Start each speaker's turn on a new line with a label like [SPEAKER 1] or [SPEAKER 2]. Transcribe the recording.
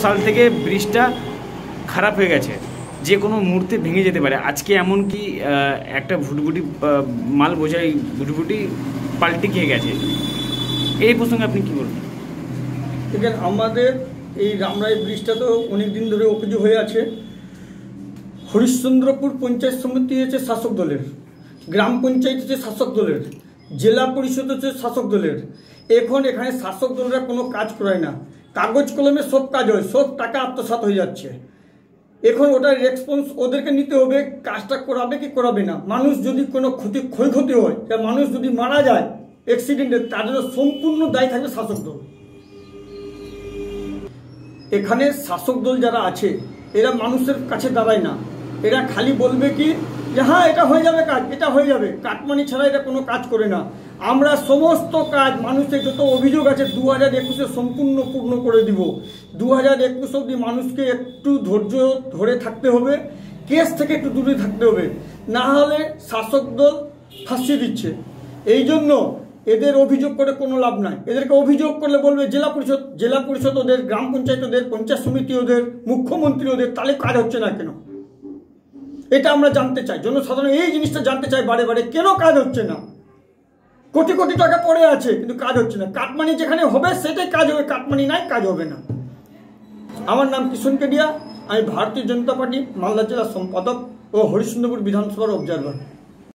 [SPEAKER 1] সাল থেকে ব্রিজটা খারাপ হয়ে গেছে, যে কোনো মুহূর্তে ভেঙে যেতে পারে। আজকে এমনকি একটা ভুটভুটি মাল বোঝাই ভুটভুটি পাল্টে খেয়ে গেছে। এই প্রসঙ্গে আপনি কী বলবেন?
[SPEAKER 2] দেখেন, আমাদের এই রামরাই ব্রিজটা তো অনেক দিন ধরে অকেজো হয়ে আছে। হরিশ্চন্দ্রপুর পঞ্চায়েত সমিতি হচ্ছে শাসক দলের, গ্রাম পঞ্চায়েত হচ্ছে শাসক দলের, জেলা পরিষদ হচ্ছে শাসক দলের। এখন এখানে শাসক দলরা কোনো কাজ করায় না, কাগজ কলমে সব কাজ হয়, সব টাকা আত্মসাৎ হয়ে যাচ্ছে। এখন ওটার রেসপন্স ওদেরকে নিতে হবে, কাজটা করাবে কি করাবে না। মানুষ যদি কোনো ক্ষয়ক্ষতি হয়, মানুষ যদি মারা যায় অ্যাক্সিডেন্টে, তার জন্য সম্পূর্ণ দায়ী থাকবে শাসক দল। এখানে শাসক দল যারা আছে এরা মানুষের কাছে দাঁড়ায় না, এরা খালি বলবে কি যে হ্যাঁ এটা হয়ে যাবে কাজ, এটা হয়ে যাবে, কাটমানি ছাড়া এটা কোনো কাজ করে না। আমরা সমস্ত কাজ, মানুষের যত অভিযোগ আছে 2021-এ সম্পূর্ণ পূর্ণ করে দিব। 2021 অবধি মানুষকে একটু ধৈর্য ধরে থাকতে হবে, কেস থেকে একটু দূরে থাকতে হবে, না হলে শাসক দল ফাঁসিয়ে দিচ্ছে। এই জন্য এদের অভিযোগ করে কোনো লাভ নাই। এদেরকে অভিযোগ করলে বলবে জেলা পরিষদ ওদের, গ্রাম পঞ্চায়েত ওদের, পঞ্চায়েত সমিতি ওদের, মুখ্যমন্ত্রী ওদের, তাহলে কাজ হচ্ছে না কেন? এটা আমরা জানতে চাই, জনসাধারণ এই জিনিসটা জানতে চাই বারে বারে, কেন কাজ হচ্ছে না? কোটি কোটি টাকা পড়ে আছে কিন্তু কাজ হচ্ছে না। কাটমানি যেখানে হবে সেটাই কাজ হবে, কাটমানি নাই কাজ হবে না। আমার নাম কিষণ কেডিয়া, আমি ভারতীয় জনতা পার্টি মালদা জেলা সম্পাদক ও হরিশ্চন্দ্রপুর বিধানসভার অবজারভার।